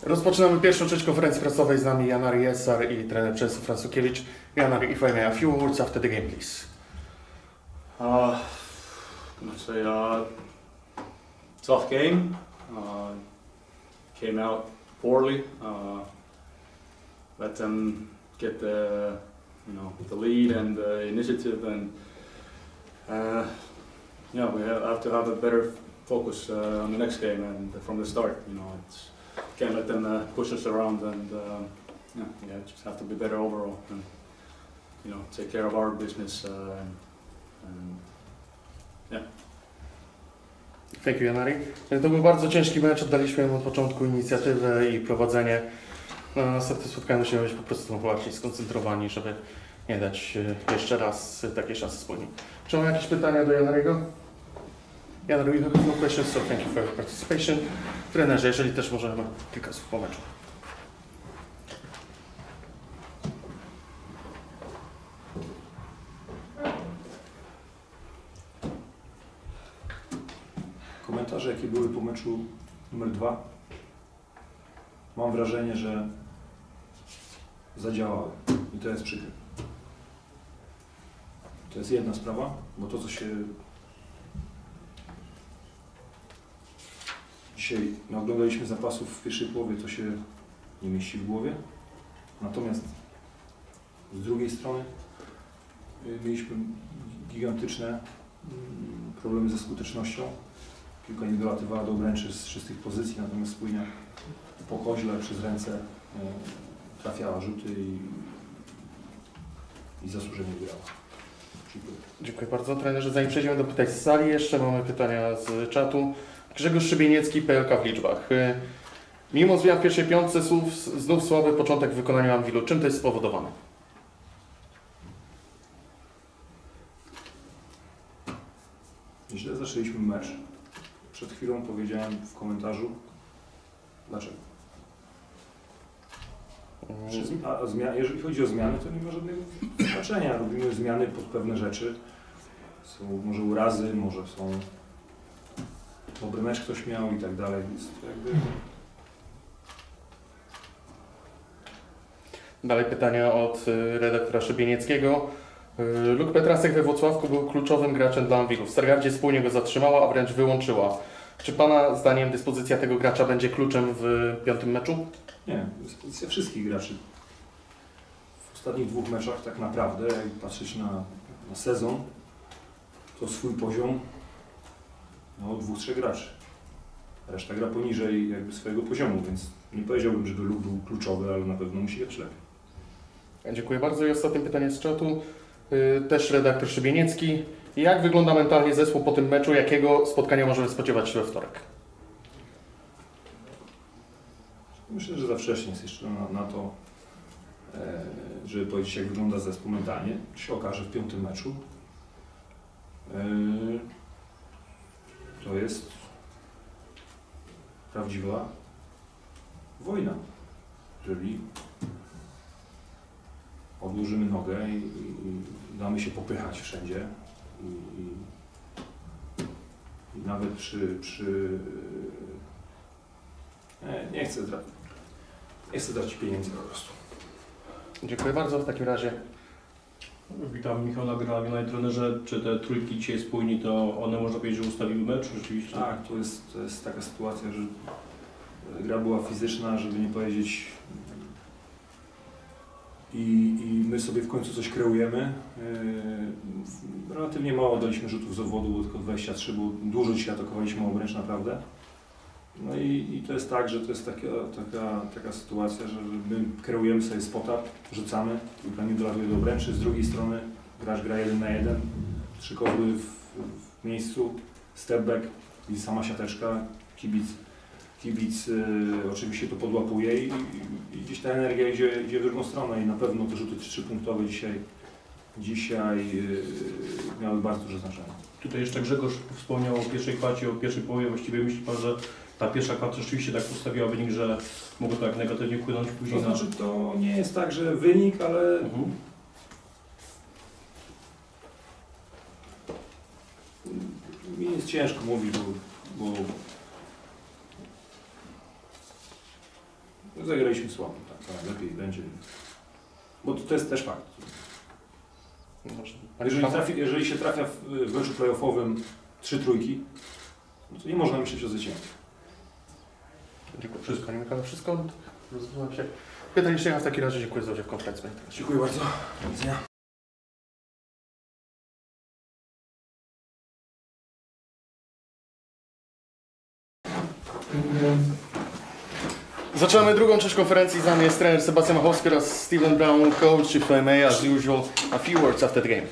Rozpoczynamy pierwszą część konferencji prasowej. Z nami Janari Essar i trener Przemysław Francukiewicz. Janari, if I may, a few words after the game, please. I'd say tough game. Came out poorly. Let them get the lead and the initiative, and we have to have a better focus on the next game and from the start. Can't let them push us around, and just have to be better overall and take care of our business Thank you, Janari. To był bardzo ciężki mecz, oddaliśmy im od początku inicjatywę i prowadzenie. Na następne spotkanie musimy być po prostu bardziej skoncentrowani, żeby nie dać jeszcze raz takiej szansy wspólnie. Czy mamy jakieś pytania do Janariego? Janari, we have no questions, so thank you for your participation. Trenerze, jeżeli też możemy kilka słów po meczu. Komentarze, jakie były po meczu numer 2, mam wrażenie, że zadziałały i to jest przykre. To jest jedna sprawa, bo to, co się dzisiaj oglądaliśmy zapasów w pierwszej połowie, to się nie mieści w głowie. Natomiast z drugiej strony mieliśmy gigantyczne problemy ze skutecznością. Piłka nie dolatywała do obręczy z czystych pozycji, natomiast spójnia po koźle przez ręce trafiała rzuty i zasłużenie grała. Dziękuję. Dziękuję bardzo, trenerze. Zanim przejdziemy do pytań z sali, jeszcze mamy pytania z czatu. Grzegorz Szybieniecki, PLK w liczbach. Mimo zmian w pierwszej piątce znów słaby początek w wykonaniu Anwilu. Czym to jest spowodowane? Źle zaczęliśmy mecz. Przed chwilą powiedziałem w komentarzu, dlaczego. Jeżeli chodzi o zmiany, to nie ma żadnego znaczenia. Robimy zmiany pod pewne rzeczy. Są może urazy, może są dobry mecz ktoś miał i tak dalej. Więc jakby... Dalej pytania od redaktora Szybienieckiego. Luke Petrasek we Włocławku był kluczowym graczem dla Anwilu. W Stargardzie spójnie go zatrzymała, a wręcz wyłączyła. Czy Pana zdaniem dyspozycja tego gracza będzie kluczem w piątym meczu? Nie, dyspozycja wszystkich graczy. W ostatnich 2 meczach tak naprawdę, jak patrzeć na sezon, to swój poziom 2-3 graczy. Reszta gra poniżej jakby swojego poziomu, więc nie powiedziałbym, żeby Luke był kluczowy, ale na pewno musi grać lepiej. Dziękuję bardzo. I ostatnie pytanie z czatu. Też redaktor Szybieniecki. Jak wygląda mentalnie zespół po tym meczu? Jakiego spotkania możemy spodziewać się we wtorek? Myślę, że za wcześnie jest jeszcze na to, żeby powiedzieć, jak wygląda zespół mentalnie. To się okaże w 5. meczu. To jest prawdziwa wojna. Jeżeli odłożymy nogę i damy się popychać wszędzie i nawet nie chcę tracić pieniędzy po prostu. Dziękuję bardzo. W takim razie Witam, Michał Nagra, trenerze. Czy te trójki dzisiaj spójni, to one można powiedzieć, że ustawiły mecz rzeczywiście? Tak, to jest taka sytuacja, że gra była fizyczna, żeby nie powiedzieć, i my sobie w końcu coś kreujemy. Relatywnie mało daliśmy rzutów z obwodu, było tylko 23, bo dużo dzisiaj atakowaliśmy obręcz naprawdę. No i to jest tak, że to jest taka sytuacja, że my kreujemy sobie spota, rzucamy, piłka nie dolatuje do obręczy, z drugiej strony gracz gra 1 na 1, 3 kozły w miejscu, step back i sama siateczka, kibic oczywiście to podłapuje i gdzieś ta energia idzie w drugą stronę i na pewno te rzuty 3-punktowe dzisiaj miały bardzo duże znaczenie. Tutaj jeszcze Grzegorz wspomniał o pierwszej kwarcie, o pierwszej połowie. Właściwie myśli Pan, że ta pierwsza kwarta rzeczywiście tak postawiła wynik, że mogło tak negatywnie wpłynąć później To znaczy, to nie jest tak, że wynik, ale mi jest ciężko mówić, bo Zagraliśmy słabo, tak, lepiej będzie. Bo to jest też fakt. Dobrze. Jeżeli się trafia w meczu playoffowym 3 trójki, no to nie można myśleć o zwycięstwie. Dziękuję. Wszystko, Panie Michale, wszystko. Rozumiem się. Pytań jeszcze raz w takim razie. Dziękuję za udział w konferencji. Dziękuję bardzo. Do widzenia. Zaczynamy drugą część konferencji. Z nami jest trener Sebastian Machowski oraz Steven Brown, coach, if I may, as usual, a few words after the game.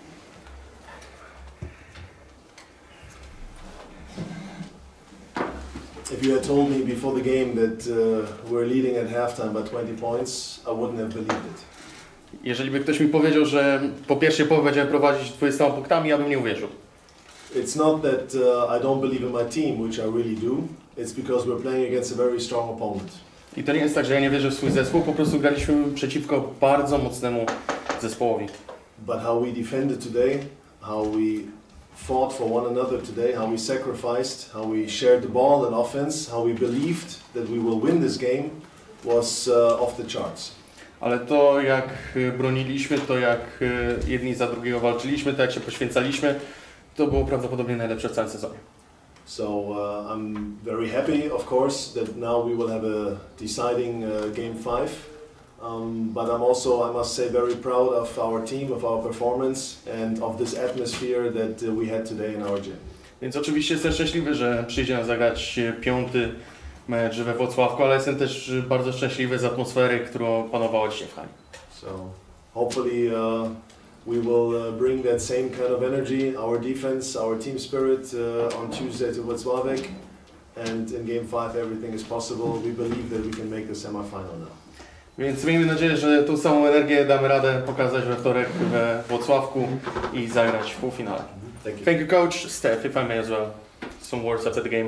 If you had told me before the game that we're leading at halftime by 20 points, I wouldn't have believed it. Jeżeli by ktoś mi powiedział, że po pierwszej połowie będziemy prowadzić 20 punktami, ja bym nie uwierzył. It's not that I don't believe in my team, which I really do. It's because we're playing against a very strong opponent. I to nie jest tak, że ja nie wierzę w swój zespół, po prostu graliśmy przeciwko bardzo mocnemu zespołowi. But how we defended today, how we fought for one another today, how we sacrificed, how we shared the ball in offense, how we believed that we will win this game was off the charts. Ale to jak broniliśmy, to jak jedni za drugiego walczyliśmy, to jak się poświęcaliśmy, to było prawdopodobnie najlepsze w całym sezonie. So I'm very happy, of course, that now we will have a deciding game 5. But I'm also, I must say, very proud of our team, of our performance and of this atmosphere that we had today in our gym. Więc oczywiście jestem szczęśliwy, że przyjdzie nam zagrać 5. mecz we Włocławku, ale jestem też bardzo szczęśliwy z atmosfery, którą panowała dzisiaj w hali. So hopefully we will bring that same kind of energy, our defense, our team spirit on Tuesday to Włocławek. And in game 5 everything is possible. We believe that we can make the semi-final now. Więc miejmy nadzieję, że tą samą energię damy radę pokazać we wtorek we Włocławku i zagrać w półfinale. Thank you. Thank you, coach. Steph, if I may as well, some words after the game.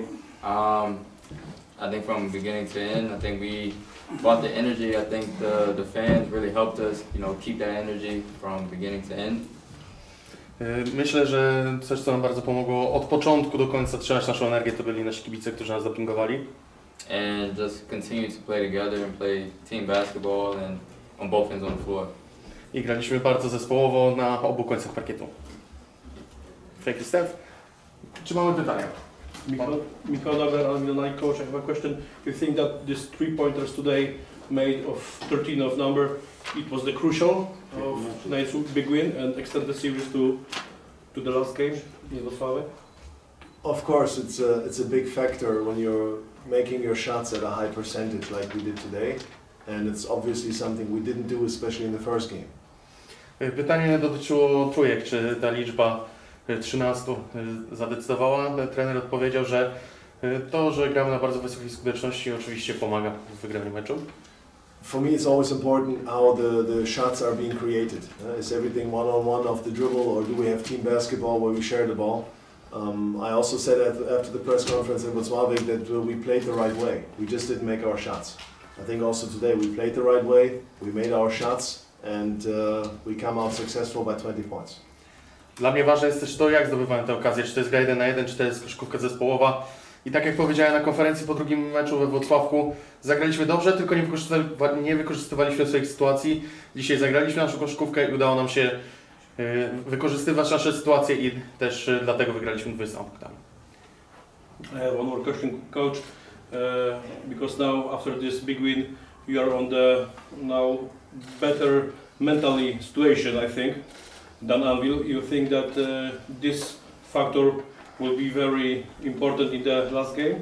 I think from beginning to end, I think we brought the energy. I think the fans really helped us, keep that energy from beginning to end. Myślę, że coś, co nam bardzo pomogło od początku do końca trzymać naszą energię, to byli nasi kibice, którzy nas dopingowali. And just continue to play together and play team basketball and on both ends on the floor. I graliśmy bardzo zespołowo na obu końcach parkietu. Thank you, Steph. Czy mamy pytania? Michał Daber, Alumni coach, I have a question. You think that this 3-pointers today made of 13 of number, it was the crucial of tonight's big win and extend the series to the last game in Wrocław? Of course, it's a big factor when you're making your shots at a high percentage like we did today, and it's obviously something we didn't do, especially in the first game. Pytanie dotyczyło trójek. Czy ta liczba 13 zadecydowała? Trener odpowiedział, że to, że gramy na bardzo wysokiej skuteczności, oczywiście pomaga w wygraniu meczu. For me, it's always important how the shots are being created. Is everything one-on-one off the dribble, or do we have team basketball where we share the ball? I also said after the press conference in Włocławek that we played the right way. We just didn't make our shots. I think also today we played the right way, we made our shots, and we come out successful by 20 points. Dla mnie ważne jest też to, jak zdobywamy tę okazję. Czy to jest gra 1 na 1, czy to jest koszykówka zespołowa. I tak jak powiedziałem na konferencji po drugim meczu we Włocławku, zagraliśmy dobrze, tylko nie wykorzystywaliśmy swoich sytuacji. Dzisiaj zagraliśmy naszą koszykówkę i udało nam się wykorzystywać nasze sytuacje i też dlatego wygraliśmy 20 punktami. I have one more question, coach. Because now after this big win, you are on the now better mentally situation, I think, than Anvil. You think that this factor will be very important in the last game?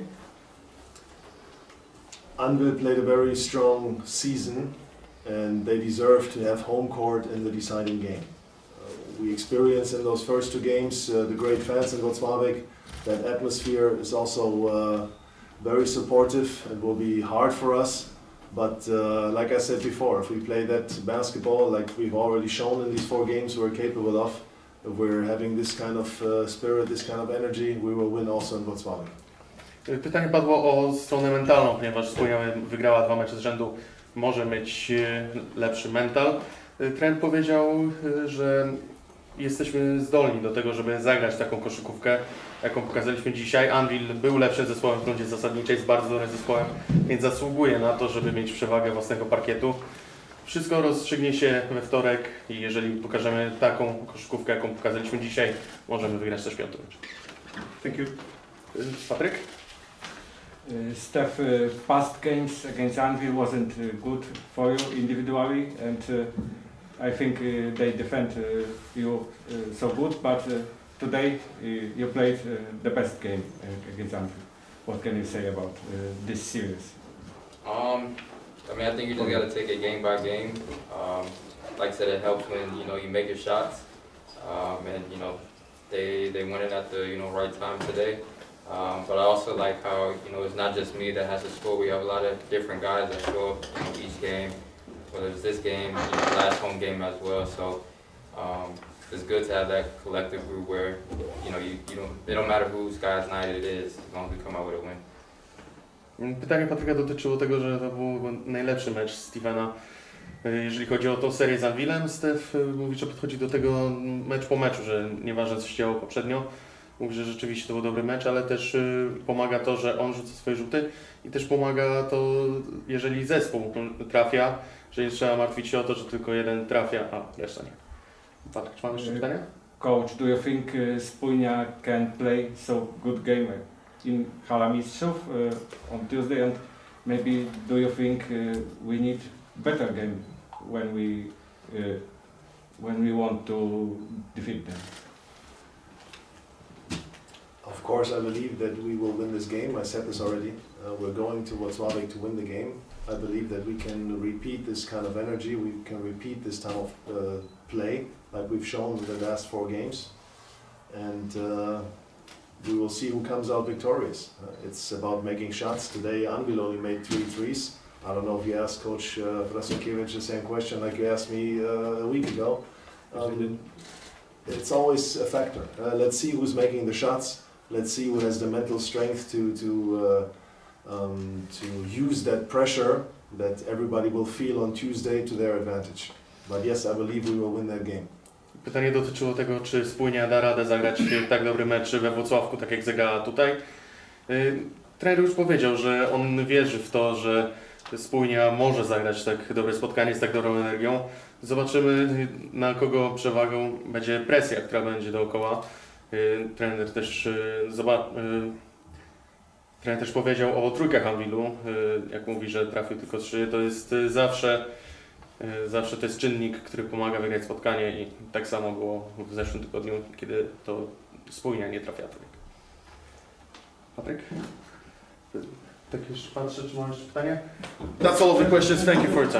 Anvil played a very strong season, and they deserve to have home court in the deciding game. We experienced in those first 2 games the great fans in Wrocławek. That atmosphere is also very supportive. It will be hard for us, but like I said before, if we play that basketball like we've already shown in these 4 games we're capable of, if we're having this kind of spirit, this kind of energy, we will win also in Wrocławek. Pytanie padło o stronę mentalną, ponieważ wspomniałem, wygrała 2 mecze z rzędu, może mieć lepszy mental. Trener powiedział, że jesteśmy zdolni do tego, żeby zagrać taką koszykówkę, jaką pokazaliśmy dzisiaj. Anvil był lepszym zespołem w rundzie zasadniczej, z bardzo dobrym zespołem, więc zasługuje na to, żeby mieć przewagę własnego parkietu. Wszystko rozstrzygnie się we wtorek i jeżeli pokażemy taką koszykówkę, jaką pokazaliśmy dzisiaj, możemy wygrać też 5. mecz. Thank you. Patryk? Steph, past games against Anvil wasn't good for you individually, and I think they defend you so good, but today you played the best game against Anvil. What can you say about this series? I mean, I think you just got to take it game by game. Like I said, it helps when you make your shots, and they win it at the right time today. But I also like how it's not just me that has to score. We have a lot of different guys that show up each game, whether it's this game, last home game as well. So it's good to have that collective group where it don't matter whose guy's night it is, as long as we come out with a win. Pytanie Patryka dotyczyło tego, że to był najlepszy mecz Stevena. Jeżeli chodzi o tą serię z Anvilem, Steph mówi, że podchodzi do tego mecz po meczu, że nieważne co się działo poprzednio. Mówi, że rzeczywiście to był dobry mecz, ale też pomaga to, że on rzuca swoje rzuty i też pomaga to, jeżeli zespół trafia, że nie trzeba martwić się o to, że tylko jeden trafia, a reszta nie. Patryk, czy mamy jeszcze pytania? Coach, do you think Spójnia can play so good game in Hala Mistrzów on Tuesday, and maybe do you think we need better game when we want to defeat them? Of course, I believe that we will win this game. I said this already. We're going to Włocławek to win the game. I believe that we can repeat this kind of energy. We can repeat this type of play like we've shown in the last 4 games. And we will see who comes out victorious. It's about making shots. Today, Anvil only made 3 threes. I don't know if you asked Coach Prasonkiewicz the same question like you asked me a week ago. It's always a factor. Let's see who's making the shots. Let's see who has the mental strength to use that pressure that everybody will feel on Tuesday to their advantage. But yes, I believe we will win that game. Pytanie dotyczyło tego, czy Spójnia da radę zagrać tak dobry mecz we Włocławku, tak jak zagrała tutaj. Trener już powiedział, że on wierzy w to, że Spójnia może zagrać tak dobre spotkanie z tak dobrą energią. Zobaczymy, na kogo przewagą będzie presja, która będzie dookoła. Trener też powiedział o trójkach Anvilu. Jak mówi, że trafił tylko 3, to jest zawsze to jest czynnik, który pomaga wygrać spotkanie i tak samo było w zeszłym tygodniu, kiedy to Spójnia nie trafia trójek. Patryk? Tak już patrzę, czy masz pytanie? That's all of the questions. Thank you for your time.